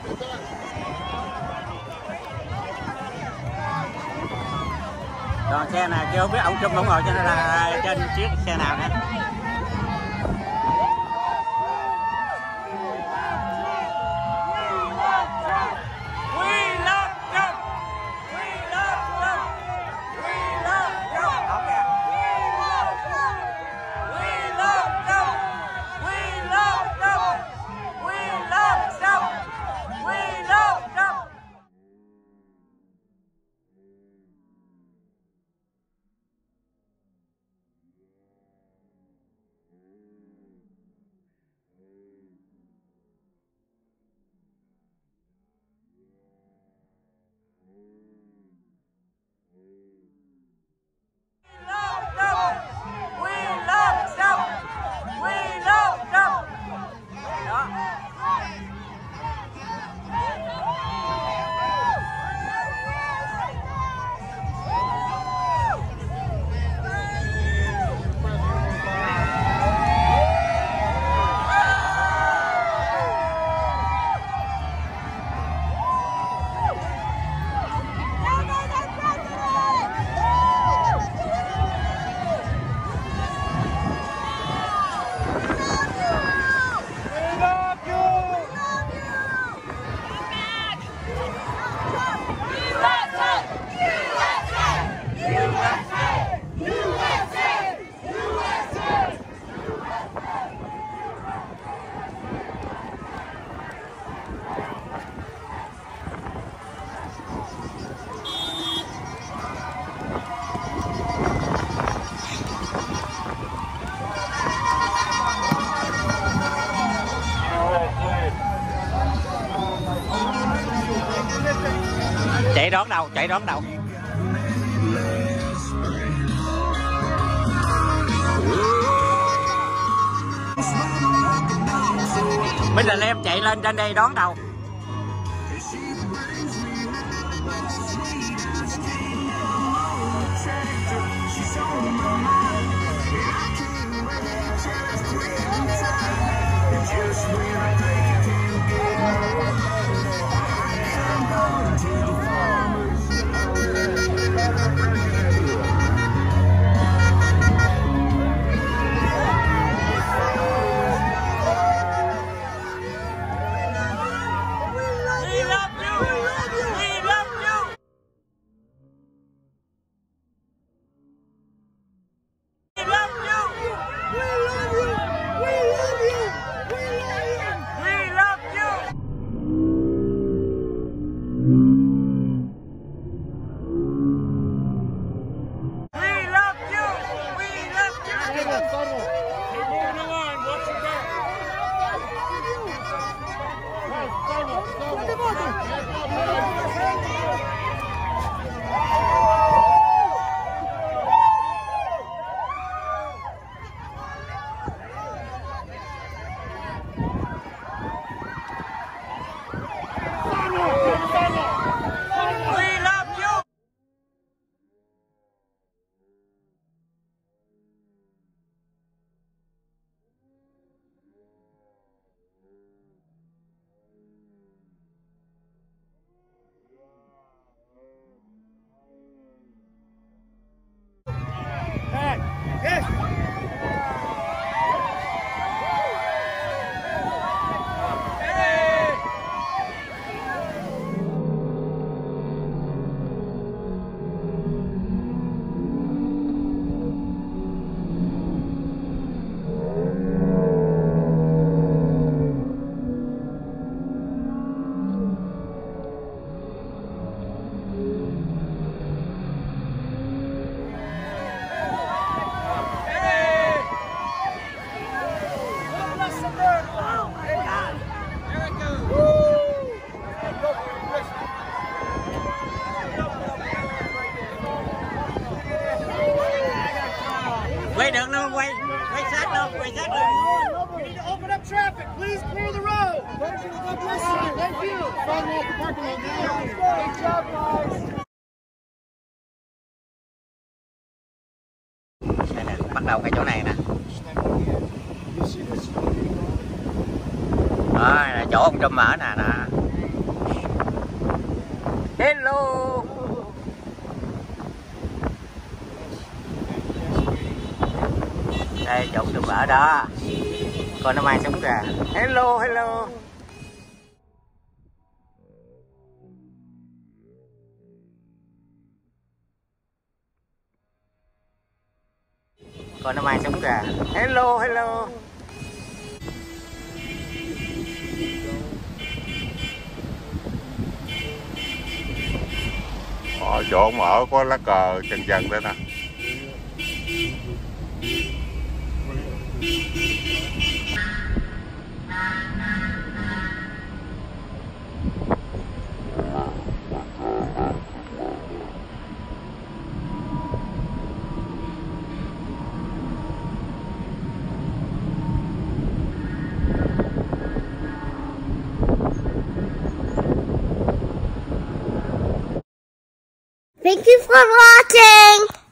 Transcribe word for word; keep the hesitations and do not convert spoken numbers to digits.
Còn xe này chưa biết ông Trump ông ngồi trên là trên chiếc xe nào nữa. Chạy đón đầu, chạy đón đầu. Bây giờ em chạy lên trên đây đón đầu. Quay được luôn, quay quay sát luôn, quay sát luôn. We need to open up traffic. Please clear the road. Thank you. God bless you. Thank you. Fun walk the parking lot now. Great job, guys. Đây nè, bắt đầu cái chỗ này nè. Đó, là chỗ ông Trump ở nè nè. Hello. Đây chụp được vợ đó. Còn nó mang súng kìa. Hello, hello. Còn nó mang súng kìa. Hello, hello. Ở chỗ ông ở có lá cờ trần trần đó nè. Thank you for watching!